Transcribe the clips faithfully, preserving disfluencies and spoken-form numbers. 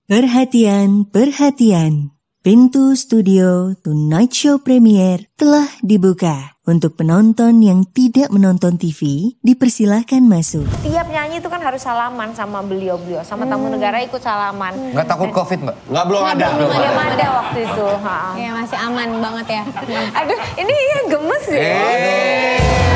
Perhatian, perhatian. Pintu studio Tonight Show Premiere telah dibuka. Untuk penonton yang tidak menonton T V, dipersilahkan masuk. Tiap nyanyi itu kan harus salaman sama beliau-beliau. Sama hmm. tamu negara ikut salaman. Nggak takut COVID, Mbak? Nggak, belum ada. Belum ada, belum ada waktu itu. Ya masih aman banget ya. Aduh, ini ya gemes ya. Hey.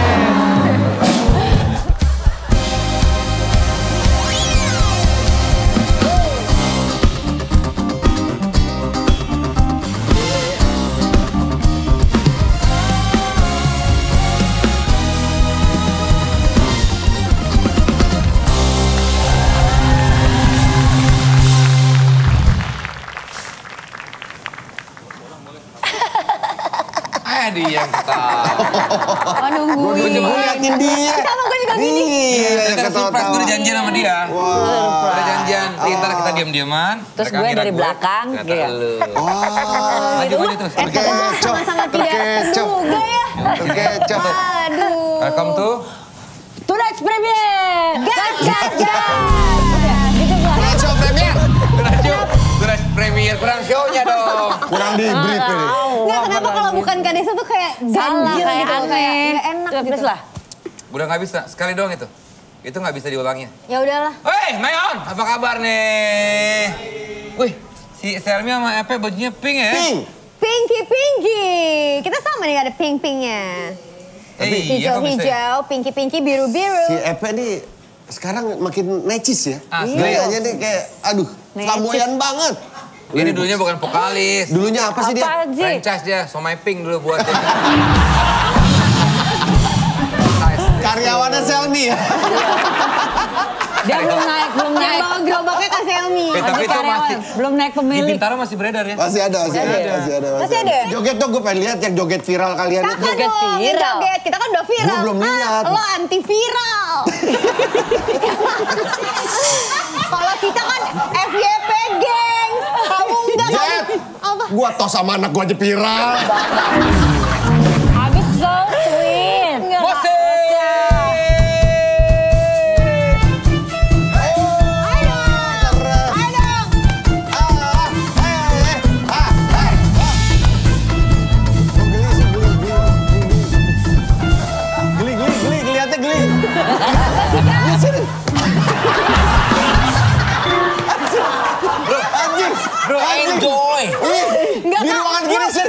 Dia yang ketawa. Oh nungguin. Gue cuma liatin dia. Sama gue juga gini. Iya, kita surprise, gue udah janjian sama dia. Wah. Udah janjian, ntar kita diam-diaman. Terus gue dari belakang. Gitu. Oh. Maju maju terus. Terkecoh. Sama-sama tidak juga ya. Terkecoh. Aduh. Welcome to Tonight Premiere. Gas, gas, gas. Udah, gitu gua. Tonight Show Premiere. Tonight Show. Tonight Premiere, kurang show-nya dong. Kurang di brief ini. Nggak, kenapa kalau bukan Kadesa tuh kayak Salah, ganjil kayak gitu. aneh. Kayak nggak enak Coba gitu. please lah. Udah nggak bisa, sekali doang itu. Itu nggak bisa diulangnya. Ya udahlah. Hei, Mayon, apa kabar nih? Wih, si Selmi sama Epe bajunya pink ya? Pink. Pinky, pinky. Kita sama nih ada pink-pinknya. Eh, iya, kok bisa ya? Hijau-hijau, pinky-pinky, biru-biru. Si Epe nih sekarang makin necis ya. Asli. Gayanya nih kayak, aduh, flamboyan banget. Ini dulunya bukan vokalis. Dulunya apa sih dia? Apa sih? Franchise dia, Somai Pink dulu buatnya. Karyawannya Selmi ya. Dia belum naik, belum Yang naik. bawa gerobaknya Kak Selmi. Eh, tapi itu masih, Belum naik di pemilik. Bintaro masih beredar ya? Masih ada, masih ada, masih ada. Masih ada? Joget dong, gue pengen lihat yang joget viral kalian itu. Kakak Joget dong, viral. joget. Kita kan udah viral. Gua belum lihat. Ah, lo anti viral. Kalau kita kan F Y P geng. Kamu enggak kan? Jet, Apa? gua tos sama anak gua aja viral. Habis so sweet. Musik! Geli, geli, geli, ngeliatnya geli. Geli, sini. Bro, Anjing. bro, enjoy! Ih, di ruangan gini, sini.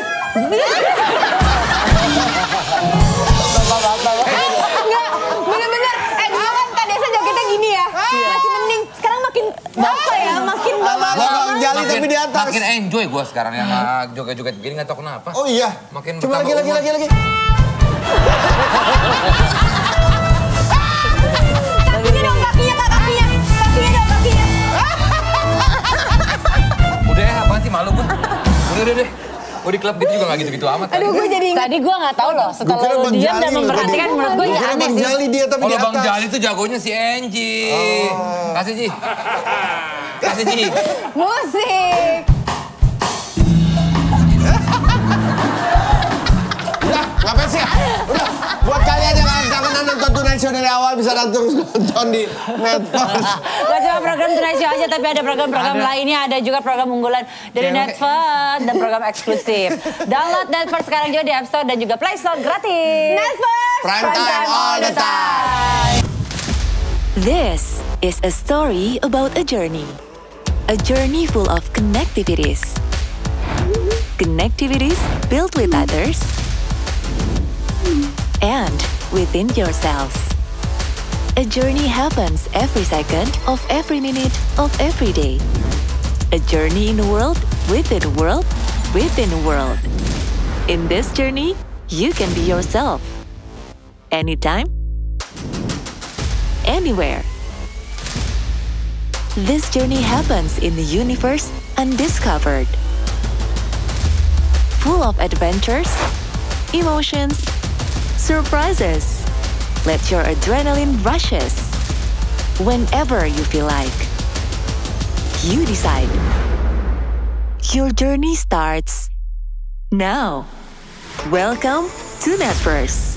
Enggak, bener-bener. Eh, dulu kan Kak Desa jogetnya gini ya. Masih mending. Sekarang makin bapak ya, makin bapak. Abang jali tapi di atas. Makin enjoy gue sekarang yang uh, joget-joget begini, nggak tahu kenapa. Oh iya. Makin Coba lagi, bertambah lagi, umur. lagi, lagi. Kakinya dong, kakinya Kak, kakinya. Kakinya dong, kakinya. Udah ya, apaan sih malu gue? Udah, udah, udah. Gue di klub gitu juga gak gitu-gitu amat. Aduh, gue jadi ingat. Tadi gue nggak tahu loh. Gua Setelah kira lo Bang diam Jali dan lo memperhatikan, tadi. menurut gue Gua ya kira aneh Bang sih. Jali dia tapi di Kalau Bang atas. Jali tuh jagonya si Enji. Kasih Ji. Kasih Ji. Musik. Udah, ngapain sih? Udah, buat kalian yang kangen nonton Tonight Show dari awal bisa terus nonton di Netflix. Gak cuma program Tonight Show aja, tapi ada program-program lainnya. Ada juga program unggulan dari Cewek. Netflix dan program eksklusif. Download Netflix sekarang juga di App Store dan juga Play Store gratis. Netflix. Prime time all the time. This is a story about a journey. A journey full of connectivities. Connectivities built with others and within yourselves. A journey happens every second of every minute of every day. A journey in a world within a world within a world. In this journey, you can be yourself. Anytime, anywhere. This journey happens in the universe undiscovered. Full of adventures, emotions, surprises. Let your adrenaline rushes. Whenever you feel like. You decide. Your journey starts now. Welcome to Netverse.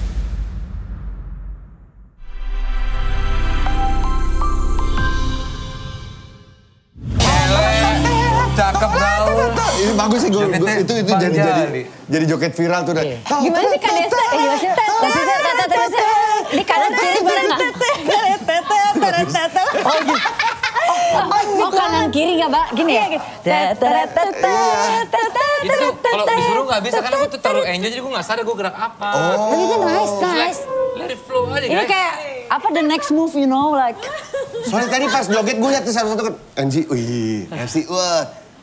bagus sih, gua, gua, itu itu jadi jadi jadi joget viral tuh. Iya. Gimana sih Kak Desa? Eh, gimana sih? Di kanan kiri bareng nggak? Oh gitu. Oh kanan kiri nggak Mbak? Gini ya? Itu kalau disuruh nggak bisa karena aku tuh terlalu enjoy jadi gue nggak sadar gue gerak apa. Oh. Tapi kan nice, nice. Let it flow aja Ini guys. kayak apa the next move you know like. Soalnya tadi pas joget gue liat tuh satu-satu kan, N G, wih, F C, wah.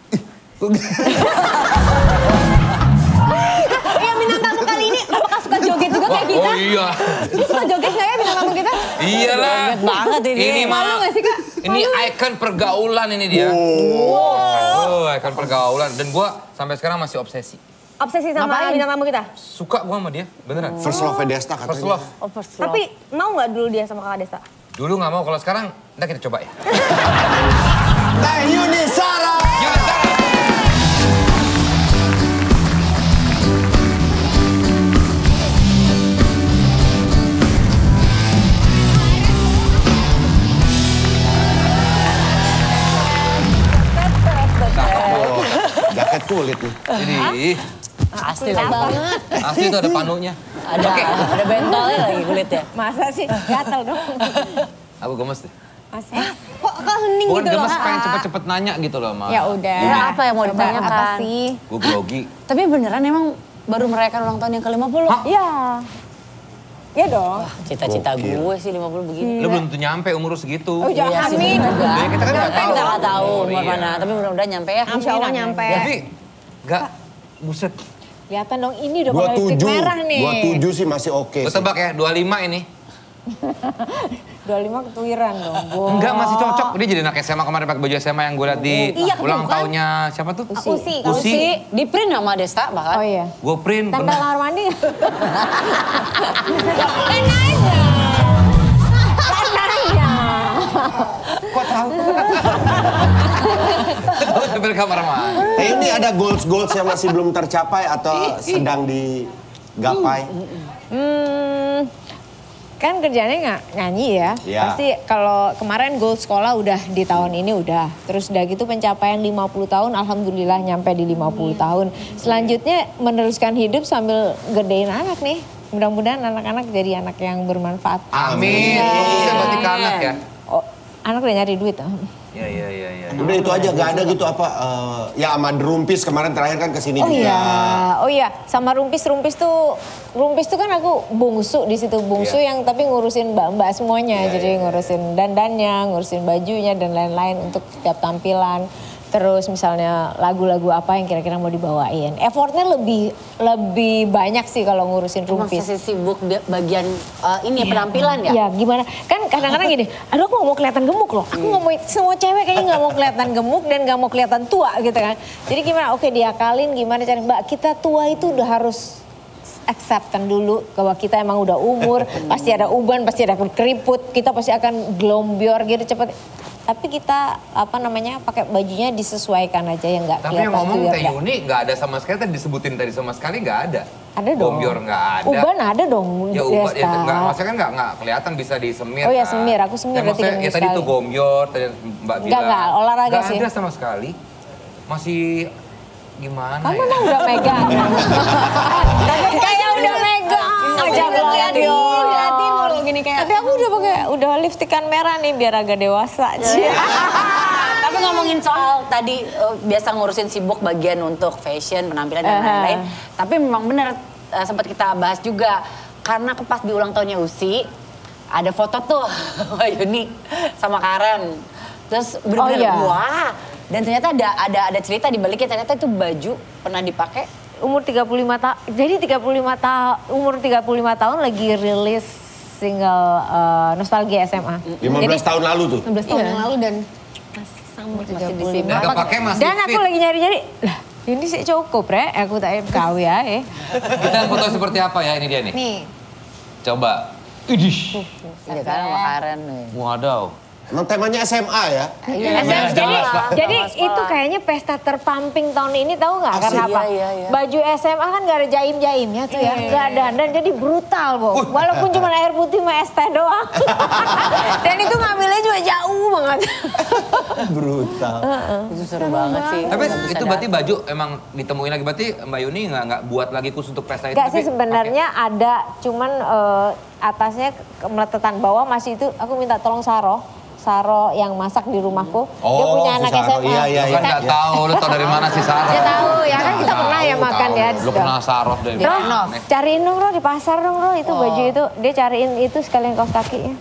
Yang bintang tamu kali ini apakah suka joget juga kayak kita? Oh iya. Dia suka joget nggak ya bintang tamu kita? Iyalah. Joget banget ini. Ini mah. Malu nggak sih Kak? Ini ikon pergaulan ini dia. Wow. Oh, ikon pergaulan. Dan gue sampai sekarang masih obsesi. Obsesi sama Ngapain? bintang tamu kita? Suka gue sama dia, beneran. First love Desta katanya. First love. Oh, first love. Tapi mau nggak dulu dia sama Kakak Desa? Dulu nggak mau, kalau sekarang, ntar kita coba ya. Teh Yuni Sara. Yuni Sara. Jaket kulit nih. Jadi, Asli banget. asli itu ada panunya. Ada ada bentolnya lagi kulitnya. Masa sih? Gatel dong. Aku gemes deh. Masa? Kok kok hening Bukan gitu loh? gemes, pengen cepet-cepet nanya gitu loh, Ma. Ya udah. Ya, apa yang mau Coba ditanyakan? Apa sih? Gue grogi. Tapi beneran emang baru merayakan ulang tahun yang ke lima puluh? Hah? Iya. Iya dong. Cita-cita Gokil. gue sih lima puluh begini. Lu belum tentu nyampe umur segitu. Oh, jangan. Iya sih, Amin. bener juga. Ya, kita kan nggak tahu. Kita nggak tahu Oh, umur iya. mana, tapi mudah-mudahan nyampe ya. Insya Allah Amin, nyampe. amin. Tapi, nggak, buset. Kelihatan dong ini udah Dua pakai lipstick tujuh, merah nih. dua tujuh sih masih oke Gue sih. tebak ya, dua puluh lima ini. dua puluh lima ketuiran dong. Wow. Enggak, masih cocok. Dia jadi anak S M A kemarin pakai baju S M A yang gue liat di Iya, ulang bukan? tahunnya siapa tuh? Usi. Usi. Si di print sama Desta bahkan. Oh iya. Gue print, Tempel bener. kamar mandi nggak? Kan aja. Kan aja. Kok tahu? Tahu tempel kamar mandi. Eh ini ada goals-goals yang masih belum tercapai atau sedang digapai? Hmm, kan kerjanya nggak nyanyi ya. Iya. Pasti kalau kemarin goal sekolah udah di tahun ini udah. Terus udah gitu pencapaian lima puluh tahun, alhamdulillah nyampe di lima puluh tahun. Selanjutnya meneruskan hidup sambil gedein anak nih. Mudah-mudahan anak-anak jadi anak yang bermanfaat. Amin. Fokusnya berarti ke anak ya? Oh, anak udah nyari duit. Iya, iya, iya. Ya. Udah itu aja, gak ada gitu apa, eh, ya sama Rumpis kemarin terakhir kan kesini Oh juga. iya, oh iya, sama Rumpis, Rumpis tuh, Rumpis tuh kan aku bungsu di situ, bungsu Iya. yang tapi ngurusin mbak-mbak semuanya, Iya, jadi iya. ngurusin dandannya, ngurusin bajunya dan lain-lain untuk setiap tampilan. Terus misalnya lagu-lagu apa yang kira-kira mau dibawain. Effortnya lebih lebih banyak sih kalau ngurusin Emang Rumpis. sesi sibuk di bagian uh, ini ya, penampilan ya? Ya gimana, kan kadang-kadang gini, aduh aku gak mau kelihatan gemuk loh. Aku gak mau, semua cewek kayaknya gak mau kelihatan gemuk dan gak mau kelihatan tua gitu kan. Jadi gimana, oke diakalin gimana cari, mbak kita tua itu udah harus acceptan dulu bahwa kita emang udah umur, pasti ada uban, pasti ada keriput, kita pasti akan glombior gitu cepet. Tapi kita apa namanya pakai bajunya disesuaikan aja yang nggak Tapi kelihatan. yang ngomong clear, Teh nggak. Yuni nggak ada sama sekali, tadi disebutin tadi sama sekali nggak ada. Ada dong. Gombior nggak ada. Uban ada dong. Ya uban, ya, Desta. nggak, maksudnya kan nggak nggak kelihatan bisa disemir. Oh ya, kan. semir. Aku semir Ya, berarti maksudnya, minggu ya tadi sekali. itu gombior, tadi Mbak bilang. Nggak, nggak, olahraga nggak sih. ada sama sekali. Masih gimana Kamu ya? emang udah megang. Kayak udah megang. Aja ngeliatin, ngeliatin mulu gini kayak. Tapi aku udah pakai udah lipstikan merah nih biar agak dewasa. Tapi ngomongin soal tadi uh, biasa ngurusin sibuk bagian untuk fashion, penampilan dan Aha. lain-lain. Tapi memang benar uh, sempat kita bahas juga karena pas di ulang tahunnya Usi ada foto tuh Yuni sama Karen. Terus bener-bener Oh, iya. wah. Dan ternyata ada ada ada cerita di baliknya, ternyata itu baju pernah dipakai. Umur tiga puluh lima tahun. Jadi tiga puluh lima tahun umur tiga puluh lima tahun lagi rilis single uh, Nostalgia S M A. lima belas tahun lalu tuh. enam belas tahun yang lalu dan Masih tiga puluh disimpan. lima. Dan kepake masih Dan aku fit. lagi nyari-nyari. Lah, ini sih cukup, Re. Aku tak kawin ya. Eh. Kita foto seperti apa ya ini dia nih? Nih. Coba. Idih. Iya kan sama Karen nih. Wadaw. Emang temanya S M A ya? Iya, S M A. Jadi, sekolah. jadi Sekolah. itu kayaknya pesta terpumping tahun ini tahu nggak? Asik. Karena apa? Iya, iya, iya. Baju S M A kan nggak ada jaim-jaimnya tuh ya, nggak ada, dan jadi brutal, Bo. Walaupun cuma air putih sama es teh doang. Dan itu ngambilnya juga jauh banget. Brutal. Itu seru banget sih. Tapi Nggak bisa itu berarti datang. baju emang ditemuin lagi. Berarti Mbak Yuni nggak nggak buat lagi khusus untuk pesta itu? Enggak sih tapi sebenarnya ada, cuman eh, atasnya ke- meletetan bawah masih itu aku minta tolong Saro. Saro yang masak di rumahku. Dia Oh, punya si anak Saro. S M A. Iya, iya, Lu iya. kan nggak tahu, lu tau dari mana sih Sarah? Dia tahu ya kan kita pernah ya Tahu, makan tahu. ya. Lu pernah Sarah deh. Roh, Aneh. cariin dong Roh di pasar dong Roh itu baju itu. Dia cariin itu sekalian kaos kakinya.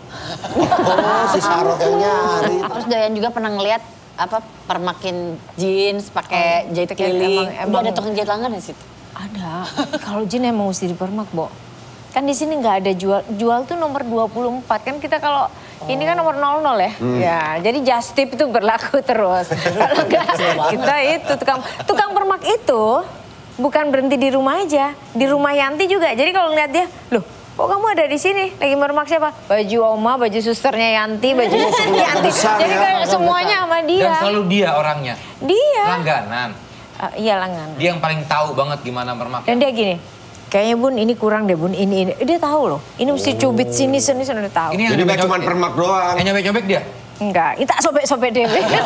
Oh, si Sarok yang nyari. Terus Dayan juga pernah ngeliat apa permakin jeans pakai jahit Itu kan keliling. emang- Udah emang- ada tukang jahit langgan di situ. Ada. Kalau jin emang mesti dipermak, Bo. Kan di sini nggak ada jual. Jual tuh nomor dua puluh empat. Kan kita kalau ini kan nomor nol nol ya. Ya, jadi just tip itu berlaku terus. Kalau nggak, kita itu tukang tukang permak itu bukan berhenti di rumah aja, di rumah Yanti juga. Jadi kalau ngeliat dia, loh, kok kamu ada di sini? Lagi mermak siapa? Baju Oma, baju susternya Yanti, baju Yanti. Besar Jadi ya, kayak agak semuanya sama Dan dia. selalu dia orangnya. Dia. Langganan. Ah, iya langganan. Dia yang paling tahu banget gimana bermak. Dan dia gini, kayaknya Bun ini kurang deh Bun, ini ini. Dia tahu loh, ini mesti cubit sini, sini, sini, dia tahu. Ini yang Jadi nggak nyobek- cuma permak doang. Yang nyobek-nyobek dia? Enggak, kita sobek-sobek deh.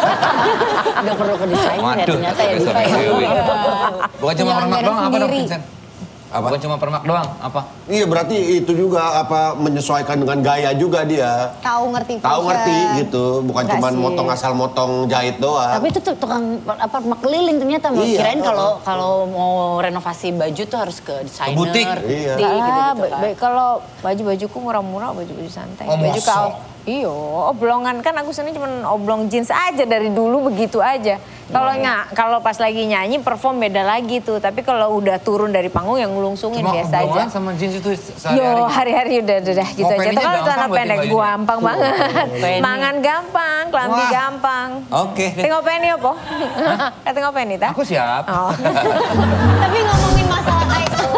Udah perlu ke desainer ya Waduh, ternyata ya Diva sobek-sobek ya. Dewi. Bukan cuma Yang permak beres doang, apa dong sendiri. Vincent? Bukan cuma permak doang, apa? Iya berarti itu juga apa menyesuaikan dengan gaya juga dia. Tahu ngerti Tahu fashion. ngerti gitu, bukan Enggak cuma sih. motong asal motong jahit doang. Tapi itu tuh tukang apa permak keliling ternyata. Mau Iya, kirain kalau oh. kalau mau renovasi baju tuh harus ke desainer. butik. Iya. Di, Enggak gitu, lah, gitu, ba- kan. ba- kalau baju-bajuku murah-murah, baju-baju santai. Oh, Baju masa? kaos. Iya, oblongan kan aku sini cuma oblong jeans aja dari dulu begitu aja. Kalau nggak, kalau pas lagi nyanyi perform beda lagi tuh. Tapi kalau udah turun dari panggung yang ngulungsungin Cuma biasa aja. oblongan sama jeans itu sehari-hari. Yo, hari-hari udah udah udah gitu Oh, aja. pengennya Kalau gampang celana berarti pendek bajunya. gampang banget. penny. Mangan gampang, kelambi Wah. gampang. Oke deh. Tengok penny apa? Eh, tengok penny ta? Aku siap. Oh. Tapi ngomongin masalah ikonik,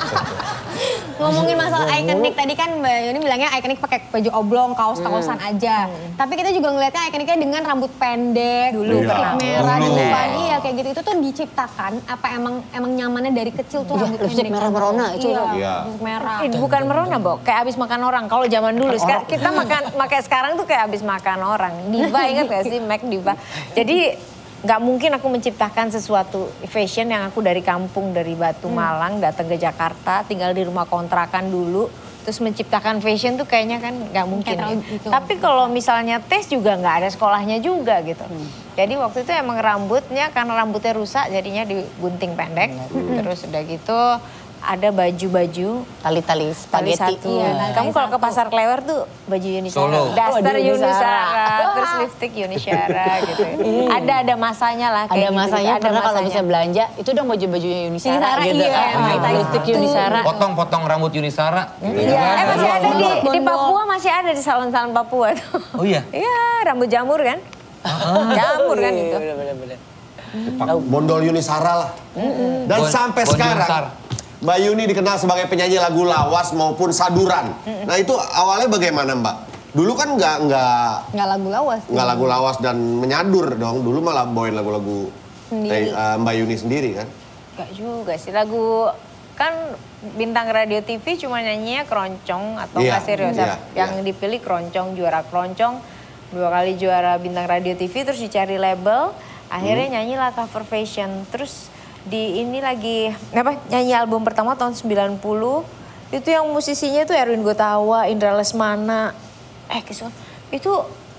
ngomongin masalah ikonik tadi kan Mbak Yuni bilangnya ikonik pakai baju oblong, kaos-kaosan aja. Tapi kita juga ngeliatnya ikoniknya dengan rambut pendek, Dulu lipstick pernah. merah di Dulu. depan. Iya kayak gitu. Itu tuh diciptakan apa emang emang nyamannya dari kecil tuh Iya, rambut lipstick pendek. merah merona itu Iya, udah. Iya. lipstick merah. Eh, bukan merona, Bo. Kayak abis makan orang. Kalau zaman dulu, sekarang kita makan, makai sekarang tuh kayak abis makan orang. Diva, ingat gak sih Mac Diva? Jadi nggak mungkin aku menciptakan sesuatu fashion yang aku dari kampung, dari Batu Malang, datang ke Jakarta, tinggal di rumah kontrakan dulu. Terus menciptakan fashion tuh kayaknya kan nggak mungkin. Kayak Ya. terlalu gitu. Tapi kalau misalnya tes juga nggak ada sekolahnya juga gitu. Jadi waktu itu emang rambutnya, karena rambutnya rusak jadinya digunting pendek. Terus udah gitu ada baju-baju Tali-tali tali spaghetti. satu. Iya, Kamu tali kalau ke satu. pasar Klewer tuh baju Yunisara. Solo. Daster Baju Yunisara. Yunisara, terus lipstick Yunisara gitu. Ada ada masanya lah kayak Ada gitu. masanya, Ada karena kalau masanya. bisa belanja, itu dong baju-bajunya Yunisara Yunisara, gitu iya, kan. emang Nah, lipstick Yunisara. Potong-potong rambut Yunisara. Iya, eh masih ada di, di Bondol. Papua, masih ada di salon-salon Papua tuh. Oh iya? Iya, rambut jamur kan. Jamur kan itu. Bener-bener. Bondol Yunisara lah. Dan Bon- sampai Bon sekarang Yunisara. Mbak Yuni dikenal sebagai penyanyi lagu lawas maupun saduran. Nah itu awalnya bagaimana Mbak? Dulu kan nggak nggak Nggak lagu lawas. nggak lagu lawas dan menyadur dong. Dulu malah bawain lagu-lagu Sendiri. eh, eh, Mbak Yuni sendiri kan. Gak juga sih, lagu kan bintang radio T V cuma nyanyinya keroncong atau Iya, nggak serius. iya, Yang iya. dipilih keroncong, juara keroncong, dua kali juara bintang radio T V, terus dicari label, akhirnya Hmm. nyanyilah cover fashion. Terus di ini lagi apa nyanyi album pertama tahun sembilan puluh, itu yang musisinya tuh Erwin Gutawa, Indra Lesmana, eh Kiswan, itu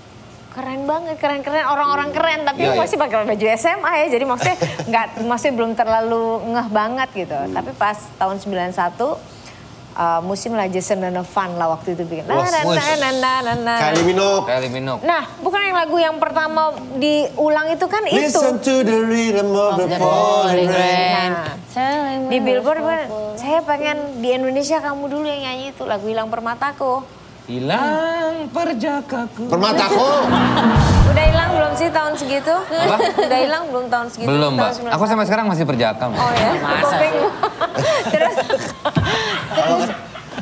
keren banget, keren-keren, orang-orang keren, tapi Iya, iya. masih pakai baju S M A ya, jadi maksudnya nggak, maksudnya belum terlalu ngeh banget gitu. Tapi pas tahun sembilan puluh satu, uh, musim Laja Senana Fun lah waktu itu bikin. Na, Wah, na, wes. na, na, na, na, na. Kylie Minogue. Kylie Minogue. Nah, bukan yang lagu yang pertama diulang itu kan itu. Listen to the rhythm of the falling rain. Nah, di Billboard, saya pengen di Indonesia kamu dulu yang nyanyi itu lagu Hilang Permataku. Hilang perjakaku. Permataku. Udah hilang belum sih tahun segitu? Apa? Udah hilang belum tahun segitu? Belum, Tahun Mbak. sembilan Aku puluh sampai sekarang masih perjaka. Mbak. Oh ya? Kuping. Terus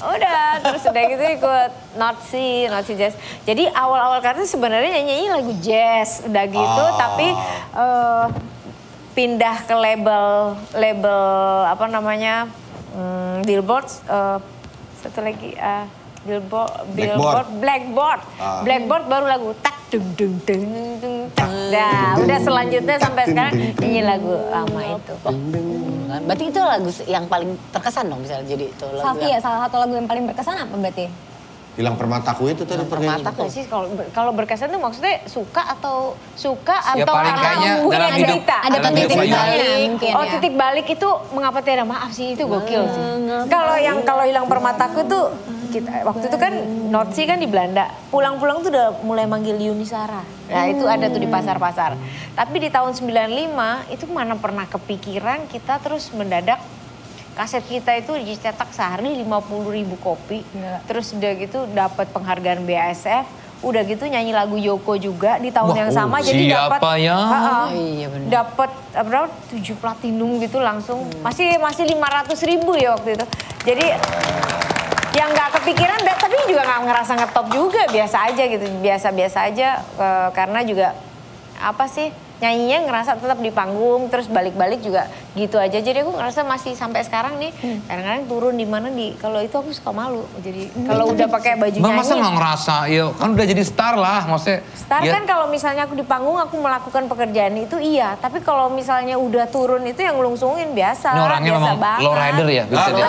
Udah, terus udah gitu ikut Nordsea, Nordsea Jazz. Jadi awal-awal karena sebenarnya nyanyi lagu jazz, udah gitu, Oh. tapi uh, pindah ke label, label apa namanya, hmm, Billboard, uh, satu lagi, uh, Billboard, Billboard, Blackboard, Ah. Blackboard baru lagu tak dung dung dung dung tak. Nah, udah selanjutnya sampai sekarang nyanyi lagu lama itu. Berarti itu lagu yang paling terkesan dong misalnya jadi itu lagu. Salah, iya, salah satu lagu yang paling berkesan apa berarti? Hilang permataku itu tadi pergi. Permata sih kalau ber- kalau berkesan tuh maksudnya suka atau suka Ya, atau paling karena kayaknya punya dalam hidup- cerita. Ada dalam titik hidup banyak. balik mungkin Oh ya. titik balik itu mengapa tidak maaf sih itu gokil sih. Kalau yang kalau hilang permataku tuh kita, waktu itu kan Nordsea kan di Belanda. Pulang-pulang tuh udah mulai manggil Yuni Sara. Nah itu ada tuh di pasar-pasar. Tapi di tahun sembilan puluh lima itu mana pernah kepikiran kita terus mendadak kaset kita itu dicetak sehari lima puluh ribu kopi. Terus udah gitu dapat penghargaan B A S F. Udah gitu nyanyi lagu Yoko juga di tahun Wah, yang sama. oh, Jadi siapa dapat ya? Ha-ha. Iya, benar. dapat eh, berapa tujuh platinum gitu langsung. Masih masih lima ratus ribu ya waktu itu. Jadi yang nggak kepikiran, da- tapi juga nggak ngerasa ngetop juga, biasa aja gitu, biasa-biasa aja eh, karena juga apa sih nyanyinya ngerasa tetap di panggung, terus balik-balik juga gitu aja. Jadi aku ngerasa masih sampai sekarang nih kadang-kadang turun di mana di kalau itu aku suka malu. Jadi kalau udah pakai baju Bang nyanyi. masa nggak ngerasa, ya kan udah jadi star lah, maksudnya. Star ya, kan kalau misalnya aku di panggung aku melakukan pekerjaan itu iya, tapi kalau misalnya udah turun itu yang ngelungsungin biasa, ini orangnya biasa memang banget. low rider ya, gitu ya.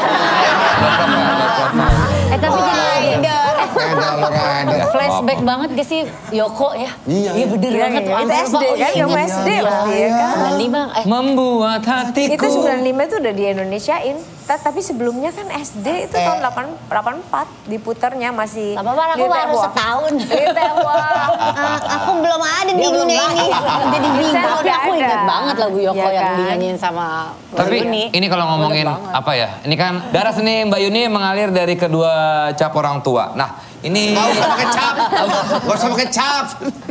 Eh tapi jadi leader. Beda lo ada. Flashback banget gak sih Yoko ya? Iya, Iya bener Iya, banget. iya. Wah, Itu aku S D lupa. Oh, kan, iya, kamu iya. S D Iya, pasti ya kan? sembilan puluh lima, eh Membuat hatiku. Itu sembilan puluh lima itu udah di Indonesiain. Ta- Tapi sebelumnya kan S D itu tahun delapan puluh empat diputarnya masih. Gak apa-apa, aku di baru Taiwan. setahun. Di Taiwan. Ah, aku belum ada di Dia belum dunia ini. lahir. Jadi Saya bingung. Tapi udah aku ada. ingat banget lagu Yoko Iya yang kan? dinyanyiin sama Tapi Yuni. ini kalau ngomongin apa ya, ini kan darah seni Mbak Yuni mengalir dari kedua cap orang tua. Nah ini Gak usah pakai cap. Gak usah pakai cap.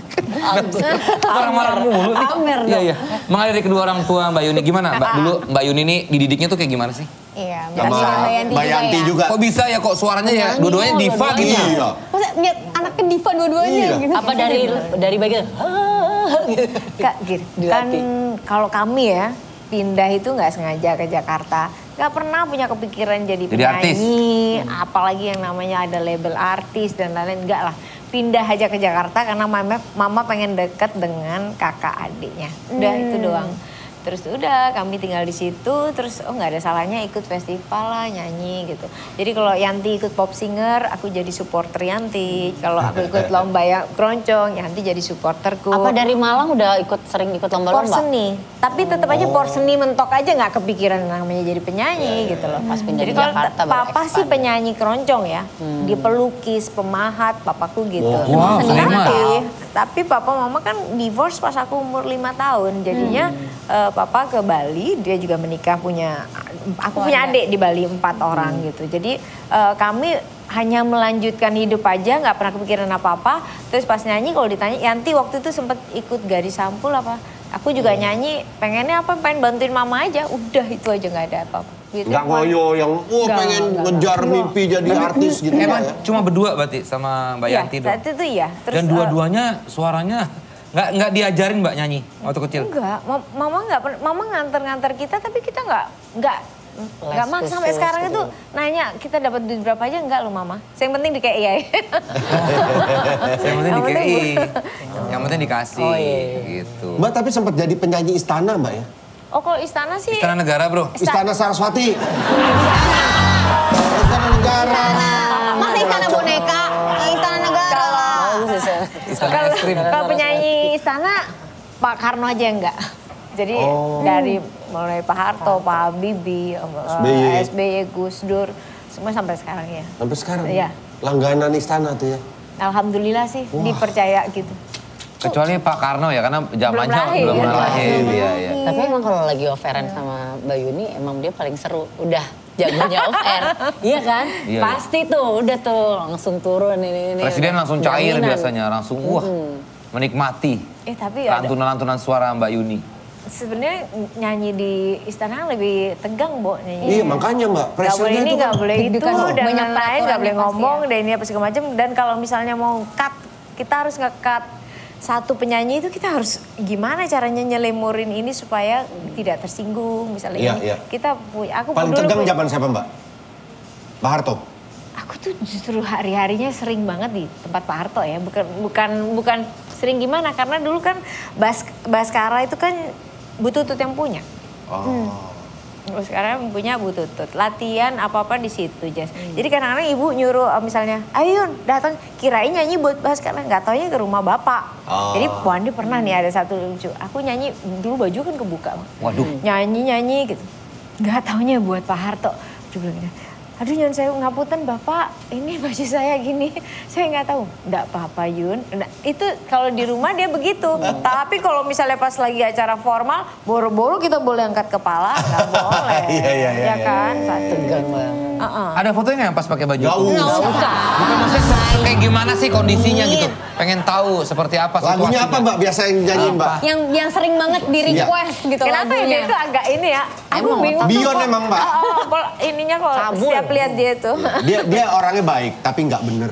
marah-marah mulu nih. Amer Iya dong. iya. Mengalir dari kedua orang tua Mbak Yuni. Gimana Mbak dulu Mbak Yuni ini dididiknya tuh kayak gimana sih? Iya, Sama Mbak Yanti Mbak Yanti ya. juga. Kok bisa ya kok suaranya ya dua-duanya diva gitu? Iya. Masa lihat anaknya diva dua-duanya Iya. gitu. Apa dari dari bagian gitu. Kak, gini, kan Dilatih. kalau kami ya pindah itu nggak sengaja ke Jakarta, nggak pernah punya kepikiran jadi, Jadi artis? penyanyi, apalagi yang namanya ada label artis dan lain-lain, enggak lah. Pindah aja ke Jakarta karena mama, mama pengen deket dengan kakak adiknya, udah itu doang. Terus udah kami tinggal di situ, terus oh nggak ada salahnya ikut festival lah nyanyi gitu. Jadi kalau Yanti ikut pop singer, aku jadi supporter Yanti. Kalau aku ikut lomba yang keroncong, Yanti jadi supporterku. Apa dari Malang udah ikut sering ikut lomba-lomba? Porseni, tapi tetap aja porseni mentok aja nggak kepikiran namanya jadi penyanyi gitu loh. Pas pindah Jadi di kalau Jakarta baru papa expand. sih penyanyi keroncong ya, dia pelukis, pemahat, papaku gitu. Wow, seniman. tapi, tapi papa mama kan divorce pas aku umur lima tahun, jadinya eh, papa ke Bali, dia juga menikah punya, aku punya adik di Bali empat orang gitu. Jadi eh, kami hanya melanjutkan hidup aja, nggak pernah kepikiran apa-apa. Terus pas nyanyi kalau ditanya, Yanti waktu itu sempet ikut Garis Sampul apa? Aku juga nyanyi, pengennya apa? Pengen bantuin mama aja. Udah itu aja nggak ada apa-apa. Gitu. Gak ngoyo yang, wah Nggak, pengen nggak, ngejar mimpi jadi artis gitu. Emang ya. cuma berdua berarti sama Mbak Iya, Yanti doang? saat itu iya. Terus, Dan eh, dua-duanya suaranya nggak nggak diajarin Mbak nyanyi waktu kecil? enggak, ma- mama nggak pernah, mama nganter-nganter kita, tapi kita nggak nggak nggak mak sampai khusus sekarang gitu. itu nanya kita dapat duit berapa aja enggak lo mama. Yang penting di K I I. Yang penting Yang di penting- K I, yang penting dikasih Oh, iya. gitu. Mbak tapi sempat jadi penyanyi istana Mbak ya? Oh kalau istana sih. Istana Negara bro. Istana Saraswati. Istana Negara. Masa istana boneka, istana negara lah. Istana Kalau es krim. kalau penyanyi istana Pak Karno aja enggak. Jadi dari mulai Pak Harto, Pak Habibie, S B Y. S B Y, Gus Dur, semua sampai sekarang ya. Sampai sekarang? Iya. Langganan istana tuh ya? Alhamdulillah sih dipercaya gitu. Kecuali Pak Karno ya, karena zamannya lahir. belum pernah lahir. Iya, iya. Tapi emang kalau lagi off-airan sama Mbak Yuni, emang dia paling seru. Udah jagonya off-air. Iya kan? Iya, iya. Pasti tuh, udah tuh langsung turun ini. ini Presiden langsung cair Jaminan. biasanya, langsung wah menikmati Eh tapi ya ada. lantunan-lantunan suara Mbak Yuni. sebenarnya nyanyi di istana lebih tegang, Bo, nyanyi. Iya, makanya Mbak. Gak boleh Pressure-nya ini, itu gak kan boleh itu, deg-degan, dan banyak lain-lain, gak boleh peraturannya ngomong, pasti ya. dan ini apa segala macam. Dan kalau misalnya mau cut, kita harus nge-cut satu penyanyi itu kita harus gimana caranya nyelemurin ini supaya tidak tersinggung, misalnya Iya, ini. iya. Kita punya, aku Paling dulu tegang punya- zaman siapa Mbak? Pak Harto? Aku tuh justru hari-harinya sering banget di tempat Pak Harto ya, bukan bukan bukan sering gimana, karena dulu kan Bas Baskara itu kan Bu Tutut yang punya. Oh. Sekarang punya Bu Tutut, latihan apa-apa di situ, Jas. Jadi kadang-kadang ibu nyuruh uh, misalnya, ayo Yun, datang, kirain nyanyi buat Baskara, nggak taunya ke rumah bapak. Oh. Jadi Wandi pernah nih ada satu lucu, aku nyanyi, dulu baju kan kebuka. Waduh. Nyanyi-nyanyi gitu, nggak taunya buat Pak Harto. Dia bilang gitu, aduh Yun, saya ngapunten Bapak, ini baju saya gini, saya nggak tahu. Nggak apa-apa Yun. Nah, itu kalau di rumah dia begitu. Tapi kalau misalnya pas lagi acara formal, boro-boro kita boleh angkat kepala, nggak boleh. Iya, iya, iya, Ya kan? Satu. Tegang banget. Uh-uh. Ada fotonya nggak pas pakai baju Nggak itu? usah. usah. Bukan maksudnya se- kayak gimana sih kondisinya gitu. Pengen tahu seperti apa situasinya. Lagunya apa Mbak biasa yang nyanyiin Mbak? Yang yang sering banget di request gitu Kenapa ya dia lagunya. itu agak ini ya? Aku Emang bingung. Bion tuh kok- emang, Mbak. Oh, oh, kalau ininya kalau Cabul. setiap lihat dia tuh. Dia dia orangnya baik tapi nggak bener.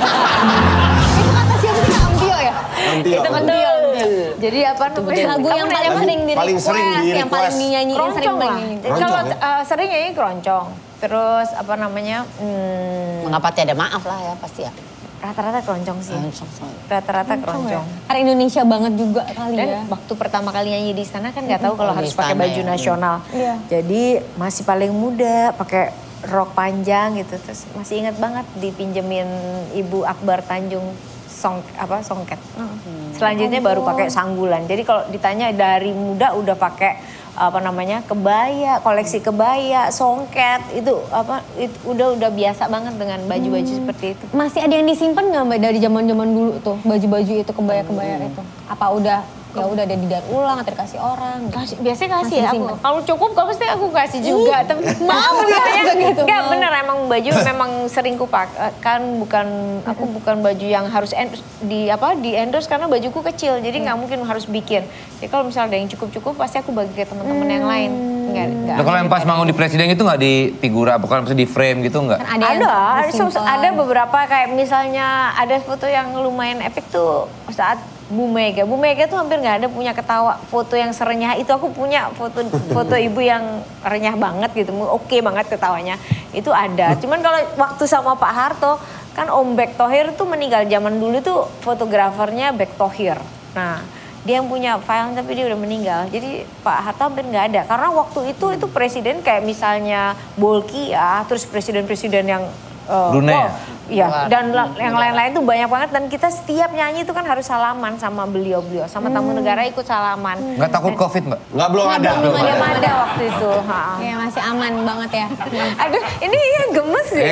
Itu kata siapa sih, Kak Ampio ya? Nanti Itu betul. Jadi apa namanya? Lagu Kamu yang nanya paling apa? sering di Paling request, sering di yang paling request. dinyanyiin, sering Keroncong paling lah. dinyanyiin. Jadi kalau Keroncong, eh, sering nyanyi keroncong. Terus apa namanya? Hmm, Mengapa tiada maaf lah ya pasti ya. rata-rata keroncong sih. Keroncong. Rata-rata keroncong. Karena Indonesia banget juga kali Dan ya. waktu pertama kali nyanyi di istana kan nggak tahu kalau Oh, di harus pakai istana baju ya. nasional. Iya. Jadi masih paling muda, pakai rok panjang gitu. Terus masih ingat banget dipinjemin Ibu Akbar Tanjung song apa songket. Selanjutnya baru pakai sanggulan. Jadi kalau ditanya dari muda udah pakai apa namanya kebaya, koleksi kebaya, songket itu apa itu udah udah biasa banget dengan baju-baju seperti itu. Masih ada yang disimpan nggak Mbak dari zaman-zaman dulu tuh baju-baju itu kebaya-kebaya itu? Apa udah ya udah ada didaur ulang atau dikasih orang? Gitu? Kasih, biasanya kasih Masih ya aku. disimpan? Kalau cukup kalau pasti aku kasih juga. Tapi mau Enggak gitu, Enggak mau. bener emang baju memang sering kupakai kan bukan aku bukan baju yang harus endorse, di apa di endorse karena bajuku kecil jadi nggak mungkin harus bikin. Jadi kalau misalnya ada yang cukup-cukup pasti aku bagi ke teman-teman yang lain. Enggak enggak. Nah, kalau yang pas bangun di presiden itu nggak di figura, bukan maksudnya di frame gitu nggak? Kan ada yang Ada, ada, disimpan. ada beberapa kayak misalnya ada foto yang lumayan epic tuh saat Bu Mega. Bu Mega tuh hampir nggak ada punya ketawa foto yang serenyah itu. Aku punya foto foto ibu yang renyah banget gitu, oke banget ketawanya. Itu ada. Cuman kalau waktu sama Pak Harto kan Om Bek Thohir tuh meninggal zaman dulu tuh fotografernya Bek Thohir. Nah dia yang punya file tapi dia udah meninggal. Jadi Pak Harto hampir nggak ada. Karena waktu itu itu presiden kayak misalnya Bolki ya, terus presiden-presiden yang uh, Brunei wow, ya? iya, Luar. dan la- yang lain-lain tuh banyak banget dan kita setiap nyanyi itu kan harus salaman sama beliau-beliau, sama tamu negara ikut salaman. Nggak takut covid mbak? Nggak belum ada. Belum ada, ada waktu itu. ha. Ya masih aman banget ya. Aduh, ini ya gemes ya.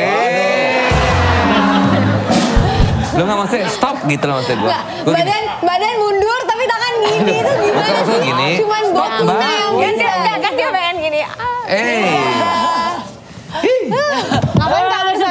Lo nggak maksudnya stop gitu loh maksud gue. Nggak, badan badan mundur tapi tangan gini itu gimana Maksud sih? gini, Cuman stop, buat tuna Mbak. yang Kan bisa. dia, kan dia pengen gini. Ah. Eh, Ngapain Kak Bersan?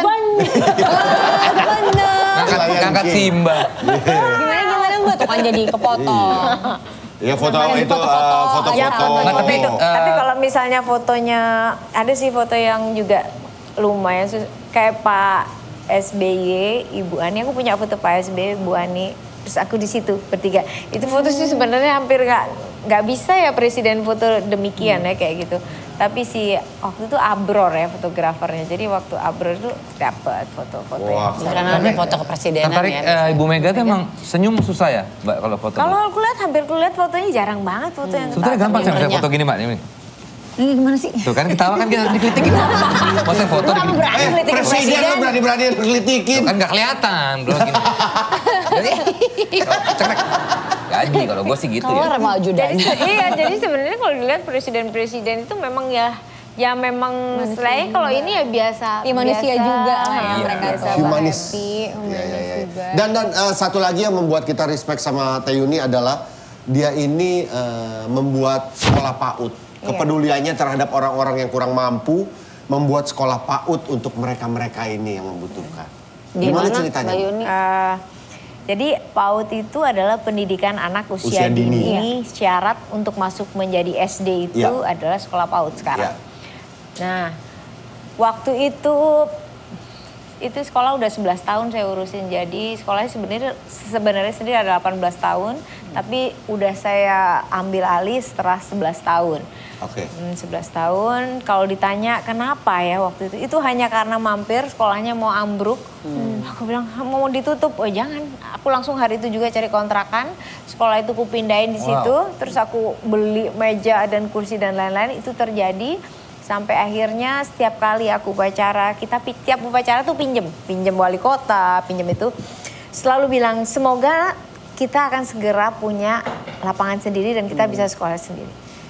ngangkat, Lion ngangkat King. Simba. Gimana gimana Mbak? Tuh kan jadi kepotong. Ya foto Ada itu foto-foto, eh, ada foto-foto. Nggak, Foto tapi, itu. eh, Tapi kalau misalnya fotonya ada sih foto yang juga lumayan sus- kayak Pak S B Y, Ibu Ani. Aku punya foto Pak S B Y, Bu Ani. Terus aku di situ bertiga. Itu foto sih sebenarnya hampir nggak nggak bisa ya presiden foto demikian ya kayak gitu. Tapi si waktu itu Abror ya fotografernya. Jadi waktu Abror itu dapat foto-foto Wah. yang Karena ada foto kepresidenan Tertarik ya. eh, Ibu Mega tuh emang senyum susah ya mbak kalau foto? kalau aku lihat hampir aku lihat fotonya jarang banget foto yang Sebetulnya gampang sih yang misalnya renyah. foto gini mbak. Ini. Ini gimana sih? Tuh kan ketawa kan kita dikritikin. Maksudnya foto Lu kamu di- berani Eh, ngelitik presiden presiden? lu berani-beranian ngelitikin. kan nggak kelihatan. Belum gini. Jadi, cekrek. Gaji kalau gue sih gitu Keluar ya. sama Jadi, ajudannya. iya, jadi sebenarnya kalau dilihat presiden-presiden itu memang ya, ya memang selain kalau ini ya biasa. Ya manusia biasa, juga lah ya iya, mereka biasa tuh. Humanis. Happy, humanis Iya, iya, iya. juga. Dan dan eh, satu lagi yang membuat kita respect sama Teh Yuni adalah dia ini eh, membuat sekolah PAUD. Kepeduliannya terhadap orang-orang yang kurang mampu, membuat sekolah PAUD untuk mereka-mereka ini yang membutuhkan. Gimana Gimana ceritanya? Mbak Yuni? Eh, Jadi PAUD itu adalah pendidikan anak usia, Usia dini. dini. Syarat untuk masuk menjadi S D itu Ya. adalah sekolah PAUD sekarang. Ya. Nah, waktu itu itu sekolah udah sebelas tahun saya urusin. Jadi sekolahnya sebenarnya sebenarnya sendiri ada delapan belas tahun, tapi udah saya ambil alih setelah sebelas tahun. Oke. Hmm, sebelas tahun. Kalau ditanya kenapa ya waktu itu, itu hanya karena mampir sekolahnya mau ambruk. Hmm. Aku bilang mau ditutup, oh jangan. Aku langsung hari itu juga cari kontrakan. Sekolah itu aku pindahin di situ. Wow. Terus aku beli meja dan kursi dan lain-lain. Itu terjadi sampai akhirnya setiap kali aku upacara, kita pi- tiap upacara tuh pinjem, pinjem wali kota, pinjem itu. Selalu bilang semoga kita akan segera punya lapangan sendiri dan kita bisa sekolah sendiri.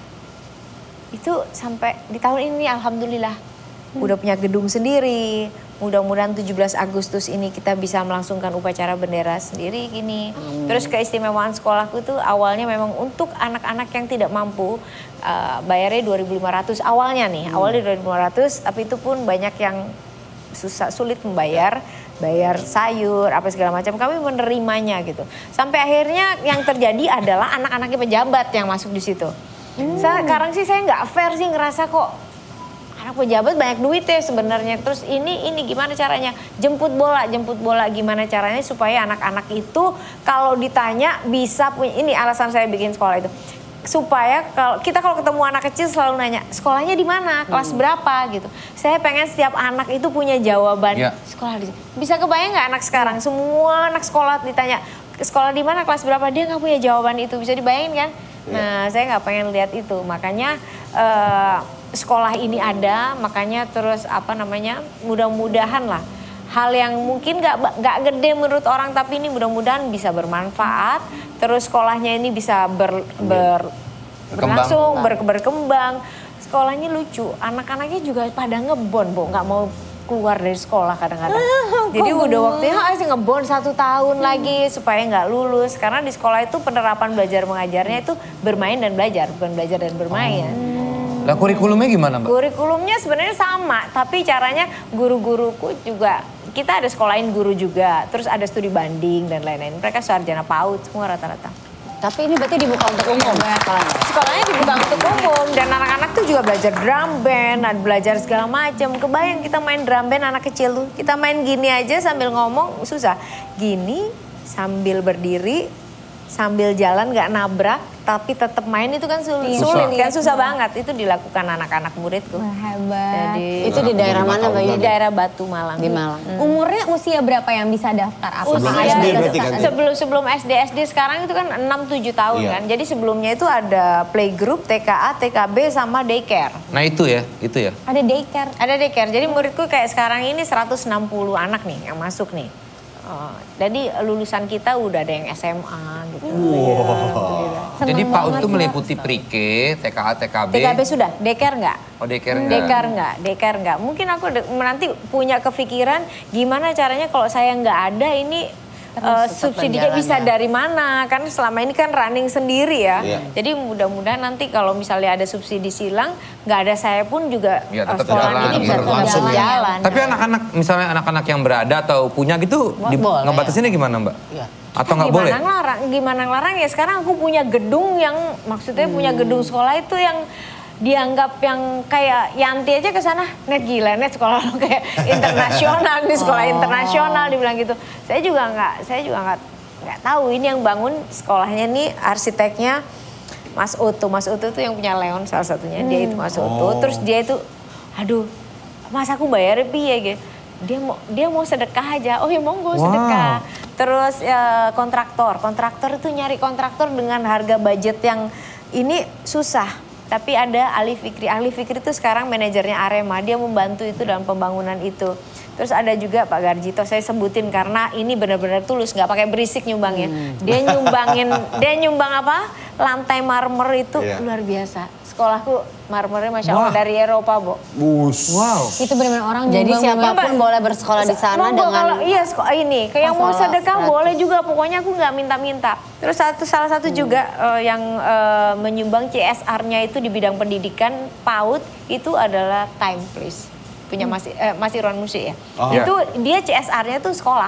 Itu sampai di tahun ini alhamdulillah udah punya gedung sendiri. Mudah-mudahan tujuh belas Agustus ini kita bisa melangsungkan upacara bendera sendiri gini. Terus keistimewaan sekolahku itu awalnya memang untuk anak-anak yang tidak mampu, uh, bayarnya dua ribu lima ratus awalnya nih. Awalnya dua ribu lima ratus, tapi itu pun banyak yang susah sulit membayar, bayar sayur apa segala macam. Kami menerimanya gitu. Sampai akhirnya yang terjadi adalah anak-anaknya pejabat yang masuk di situ. Sekarang sih saya nggak fair sih ngerasa kok anak pejabat banyak duit ya sebenarnya. Terus ini ini gimana caranya? Jemput bola, jemput bola gimana caranya supaya anak-anak itu kalau ditanya bisa punya, ini alasan saya bikin sekolah itu. Supaya kalau kita kalau ketemu anak kecil selalu nanya, sekolahnya di mana? Kelas Hmm. berapa gitu. Saya pengen setiap anak itu punya jawaban Ya. sekolah di sini. Bisa kebayang nggak anak sekarang? Semua anak sekolah ditanya, sekolah di mana, kelas berapa? Dia nggak punya jawaban itu. Bisa dibayangin kan? Nah, saya nggak pengen lihat itu. Makanya eh, sekolah ini ada, makanya terus apa namanya, mudah-mudahan lah hal yang mungkin nggak nggak gede menurut orang, tapi ini mudah-mudahan bisa bermanfaat. Terus sekolahnya ini bisa ber, ber- berlangsung, ber, berkembang. Sekolahnya lucu, anak-anaknya juga pada ngebon, Bu, nggak mau keluar dari sekolah kadang-kadang. Jadi udah waktunya ah, sih ngebon satu tahun lagi supaya nggak lulus. Karena di sekolah itu penerapan belajar mengajarnya itu bermain dan belajar, bukan belajar dan bermain. Lah kurikulumnya gimana Mbak? Kurikulumnya sebenarnya sama, tapi caranya guru-guruku juga, kita ada sekolahin guru juga, terus ada studi banding dan lain-lain. Mereka sarjana PAUD semua rata-rata. Tapi ini berarti dibuka untuk umum sekolahnya? Sekolahnya dibuka untuk umum dan anak-anak tuh juga belajar drum band, ada belajar segala macam. Kebayang kita main drum band anak kecil tuh, kita main gini aja sambil ngomong susah. Gini sambil berdiri, sambil jalan nggak nabrak, tapi tetap main itu kan sulit, Susah. sulit kan, susah banget. Itu dilakukan anak-anak muridku. Wah, hebat. Jadi Itu di daerah mana Mbak di Yuni? daerah Batu Malang. Di Malang. Umurnya usia berapa yang bisa daftar? Apa Sebelum aja S D yang berarti bisa- kan? Sebelum sebelum S D S D sekarang itu kan enam tujuh tahun Iya. kan. Jadi sebelumnya itu ada playgroup, T K A, T K B sama daycare. Nah itu ya, itu ya. Ada daycare. Ada daycare. Jadi muridku kayak sekarang ini seratus enam puluh anak nih yang masuk nih. Oh, jadi lulusan kita udah ada yang S M A gitu. Alhamdulillah. Jadi Seneng PAUD banget, itu Mbak. meliputi pre-K, T K A, T K B. T K B sudah, daycare enggak? Oh daycare enggak? Daycare enggak, daycare enggak. Mungkin aku de- nanti punya kepikiran gimana caranya kalau saya nggak ada ini eh, subsidinya berjalan bisa ya. dari mana? Kan selama ini kan running sendiri ya. Iya. Jadi mudah-mudahan nanti kalau misalnya ada subsidi silang, nggak ada saya pun juga Ya, eh, tetap sekolah jalan, ini bisa tetap tetap berlangsung ya. jalan. Tapi anak-anak, misalnya anak-anak yang berada atau punya gitu, di, boleh. ngebatasinnya gimana Mbak? Iya. Atau nggak boleh? Gimana ngelarang? Gimana ngelarang ya? Sekarang aku punya gedung yang maksudnya punya gedung sekolah itu yang dianggap yang kayak Yanti aja ke sana, net gila, net sekolah lo kayak internasional, di sekolah internasional dibilang gitu. Saya juga nggak, saya juga nggak nggak tahu ini yang bangun sekolahnya nih arsiteknya Mas Oto. Mas Oto tuh yang punya Leon salah satunya, dia itu Mas Oto. Terus dia itu, aduh, Mas aku bayar piye gitu. Dia mau dia mau sedekah aja. Oh ya monggo Wow. sedekah. Terus ya, kontraktor, kontraktor itu nyari kontraktor dengan harga budget yang ini susah. Tapi ada Ali Fikri. Ali Fikri itu sekarang manajernya Arema. Dia membantu itu dalam pembangunan itu. Terus ada juga Pak Garjito, saya sebutin karena ini benar-benar tulus, nggak pakai berisik nyumbangnya. Dia nyumbangin, dia nyumbang apa? Lantai marmer itu Iya. luar biasa. Sekolahku marmernya Masya Allah Wah. dari Eropa, Bu. Bus. Wow. Itu benar-benar orang Jadi nyumbang siapapun bener. boleh bersekolah di sana Monggo dengan kalau iya sekolah ini kayak yang mau masalah sedekah gratis. boleh juga, pokoknya aku nggak minta-minta. Terus satu salah satu juga eh, yang eh, menyumbang C S R-nya itu di bidang pendidikan PAUD itu adalah Time Please punya Mas eh, Mas Irwan Musi ya. Oh. Itu dia C S R-nya tuh sekolah.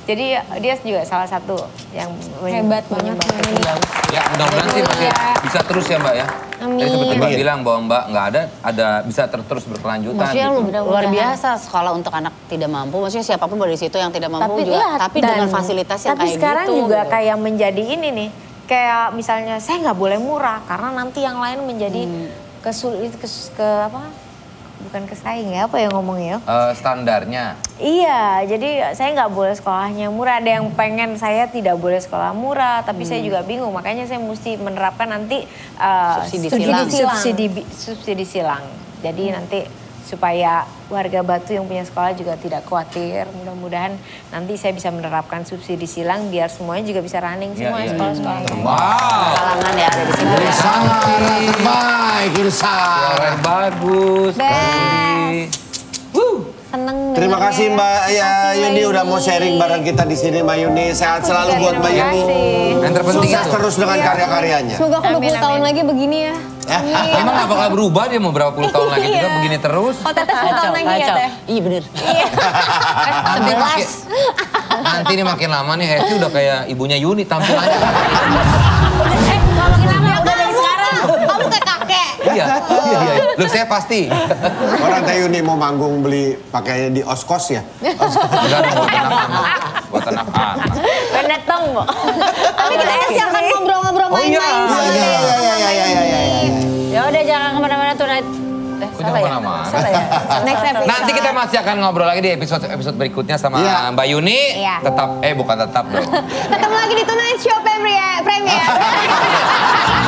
Jadi dia juga salah satu yang Hebat banget, menyumbangkan. Ya mudah-mudahan sih masih bisa terus ya Mbak ya. Amin. Tadi seperti Mbak Amin. bilang bahwa Mbak nggak ada, ada bisa ter terus berkelanjutan. Maksudnya gitu. lu luar biasa sekolah untuk anak tidak mampu. Maksudnya siapapun dari situ yang tidak mampu juga. iya, tapi dan- dengan fasilitas yang tapi kayak sekarang gitu. juga gitu. kayak menjadi ini nih. Kayak misalnya saya nggak boleh murah karena nanti yang lain menjadi Hmm. kesulit ke, ke apa? Bukan kesaing ya, apa ya ngomongnya? Eh, standarnya. Iya, jadi saya nggak boleh sekolahnya murah. Ada yang pengen saya tidak boleh sekolah murah, tapi saya juga bingung. Makanya saya mesti menerapkan nanti uh, Subsidi subsidi silang. subsidi bi- subsidi silang. Jadi nanti supaya warga Batu yang punya sekolah juga tidak khawatir. Mudah-mudahan nanti saya bisa menerapkan subsidi silang biar semuanya juga bisa running Iya, semua iya, sekolah-sekolah. Wow. Kalangan ya ada di sini. ya. Salah terbaik, Irsa. Suara yang bagus. Best. Pasti. Seneng Terima dengarnya kasih ya. Mbak ya, Makasih, Mbak Yuni udah mau Yuni. sharing bareng kita di sini Mbak Yuni. Sehat selalu juga buat Mbak terima Yuni. kasih. Yang terpenting Sukses itu. terus dengan karya-karyanya. Semoga aku dua puluh Amin, tahun amin. lagi begini ya. Emang gak bakal berubah dia mau berapa puluh tahun lagi juga Iya. begini terus. Oh Teteh sepuluh tahun lagi ya kacau. Teh? Iya bener. Nanti makin, nanti nih makin lama nih Hesti udah kayak ibunya Yuni tampilannya. Eh, ngomongin apa? Udah dari sekarang. Kamu kayak kakek. Iya, iya, iya. Loh saya pasti. Orang Teh Yuni mau manggung beli pakai di Oskos ya. Enggak dong, buat anak-anak. Buat anak-anak. Pendatang kok. Tapi kita pasti akan ngobrol-ngobrol Oh, iya. main-main. Iya iya iya iya iya iya iya. Ya udah jangan kemana-mana tuh. Nat. Eh, Kok salah jangan ya? kemana-mana? Salah ya? Next episode. Nanti kita masih akan ngobrol lagi di episode-episode berikutnya sama Iya. Mbak Yuni. Iya. Tetap, eh bukan tetap dong. Ketemu lagi di Tonight Show Premiere. Premiere.